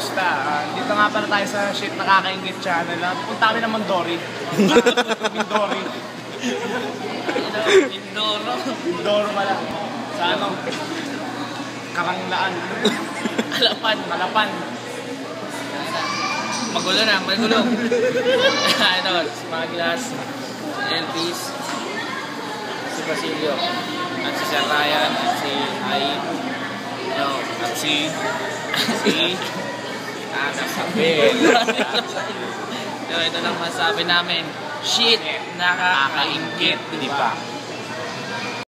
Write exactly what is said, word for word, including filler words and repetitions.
kamusta? Uh, dito nga pala tayo sa Shit Nakakaingit channel. Punta kami ng Mandori. Mindori. Mindoro. Mindoro pala. Sa ano? Karanglaan. Alapan. Malapan. Magulo na, magulo. Ito, Smaglas, Elvis, si Basilio, at si Sir Ryan, at si Ai, no, at si, si, ah, nasabi. So, ito lang masabi namin, shit, nakakaingit, di ba?